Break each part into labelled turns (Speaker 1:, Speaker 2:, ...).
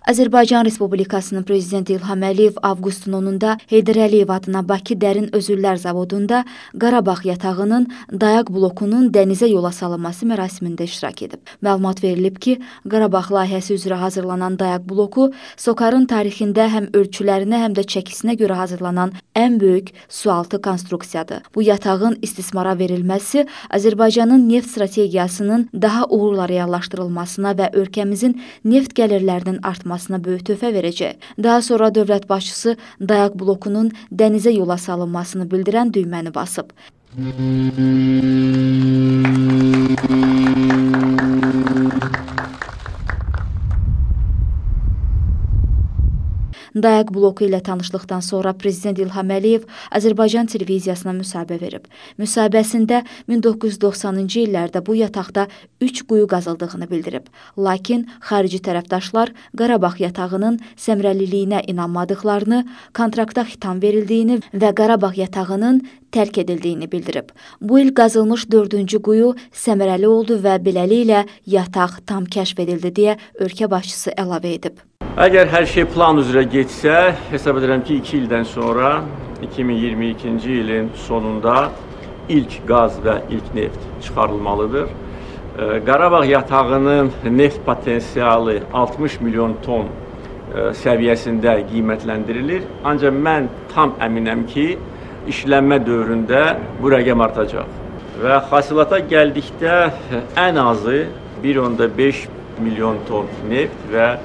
Speaker 1: Azərbaycan Respublikasının Prezidenti İlham Əliyev avqustun 10-da Heydər Əliyev adına Bakı Dərin Özürlər Zavodunda Qarabağ yatağının dayaq blokunun dənizə yola salınması mərasimində iştirak edib. Məlumat verilib ki, Qarabağ layihəsi üzrə hazırlanan dayaq bloku SOCAR-ın tarixində həm ölçülərinə, həm də çəkisinə görə hazırlanan ən böyük sualtı konstruksiyadır. Bu yatağın istismara verilməsi Azərbaycanın neft strategiyasının daha uğurla reallaşdırılmasına və ölkəmizin neft gəlirlərinin artmasına böyük töhfə verəcək. Daha sonra dövlət başçısı dayaq blokunun dənizə yola salınmasını bildirən düyməni basıb. Dayaq bloku ilə tanışlıqdan sonra Prezident İlham Əliyev Azərbaycan televiziyasına müsahibə verib. Müsahibəsində 1990-cı illərdə bu yataqda 3 quyu qazıldığını bildirib. Lakin xarici tərəfdaşlar Qarabağ yatağının səmərəliliyinə inanmadıqlarını, kontrakta xitam verildiyini və Qarabağ yatağının tərk edildiyini bildirib. Bu il qazılmış 4-cü quyu səmərəli oldu və beləliklə yataq tam kəşf edildi deyə ölkə başçısı əlavə edib.
Speaker 2: Əgər hər şey plan üzrə getsə, hesab edirəm ki, 2 ildən sonra, 2022-ci ilin sonunda ilk qaz və ilk neft çıxarılmalıdır. Qarabağ yatağının neft potensialı 60 milyon ton səviyyəsində qiymətləndirilir. Ancaq mən tam əminəm ki, işlənmə dövründə bu rəqəm artacaq. Və hasilata gəldikdə ən azı 1,5 milyon ton neft və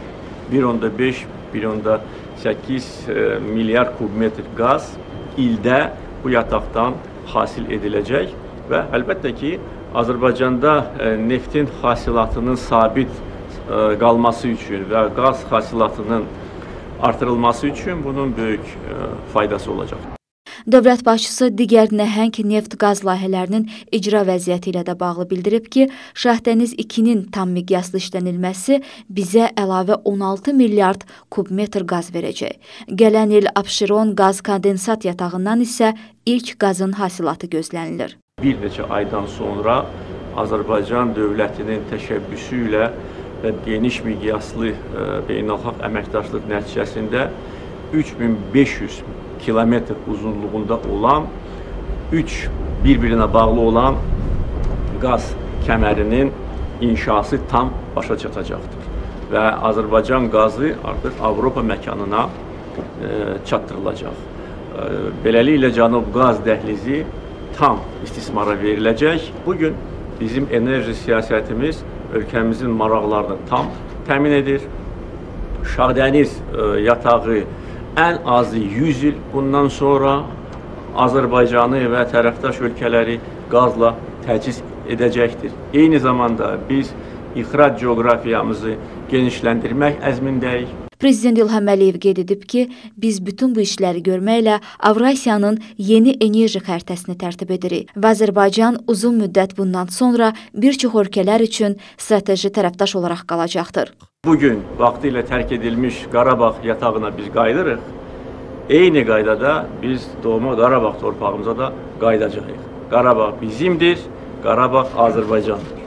Speaker 2: 1,5-1,8 milyar kubmetr qaz ildə bu yataqdan hasil ediləcək və əlbəttə ki, Azərbaycanda neftin hasilatının sabit qalması üçün və qaz hasilatının artırılması üçün bunun böyük faydası olacaq.
Speaker 1: Dövlət başçısı digər nəhəng neft-qaz layihələrinin icra vəziyyəti ilə də bağlı bildirib ki, Şahdəniz 2-nin tam miqyaslı işlənilməsi bizə əlavə 16 milyard kubmetr qaz verəcək. Gələn il Abşeron qaz kondensat yatağından isə ilk qazın hasilatı gözlənilir.
Speaker 2: Bir neçə aydan sonra Azərbaycan dövlətinin təşəbbüsü ilə və geniş miqyaslı beynəlxalq əməkdaşlıq nəticəsində 3500 kilometr uzunluğunda olan 3 bir-birinə bağlı olan qaz kəmərinin inşası tam başa çatacaqdır. Və Azərbaycan qazı artıq Avropa məkanına çatdırılacaq. Beləliklə Cənub qaz dəhlizi tam istismara veriləcək. Bugün bizim enerji siyasətimiz ölkəmizin maraqlarını tam təmin edir. Şahdəniz yatağı ən azı 100 il bundan sonra Azərbaycanı və tərəfdaş ölkələri qazla təchiz edəcəkdir. Eyni zamanda biz ixrac coğrafiyamızı genişləndirmək əzmindəyik.
Speaker 1: Prezident İlham Əliyev qeyd edib ki, biz bütün bu işləri görməklə Avrasiyanın yeni enerji xəritəsini tərtib edirik və Azərbaycan uzun müddət bundan sonra bir çox ölkələr üçün strateji tərəfdaş olaraq qalacaqdır.
Speaker 2: Bugün vaxtilə tərk edilmiş Qarabağ yatağına biz qayıdırıq. Eyni qaydada biz doğma Qarabağ torpağımıza da qayıdacağıq. Qarabağ bizimdir, Qarabağ Azərbaycandır.